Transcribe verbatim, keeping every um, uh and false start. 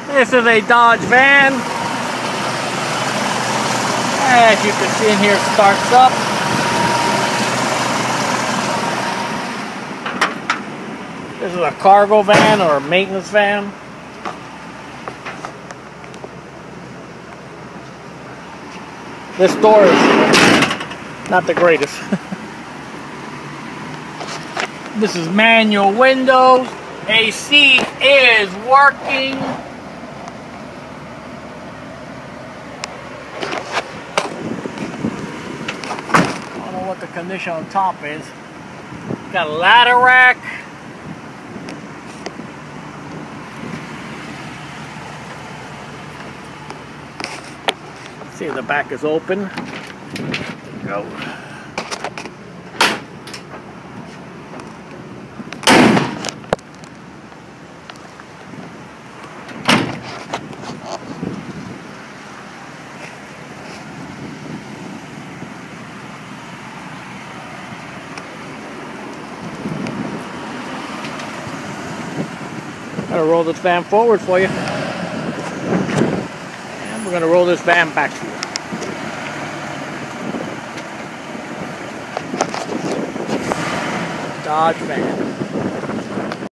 This is a Dodge van. As you can see in here, it starts up. This is a cargo van or a maintenance van. This door is not the greatest. This is manual windows. A C is working. I don't know what the condition on top is. Got a ladder rack. See if the back is open. There we go. I'm gonna roll this van forward for you. And we're gonna roll this van back to you. Dodge van.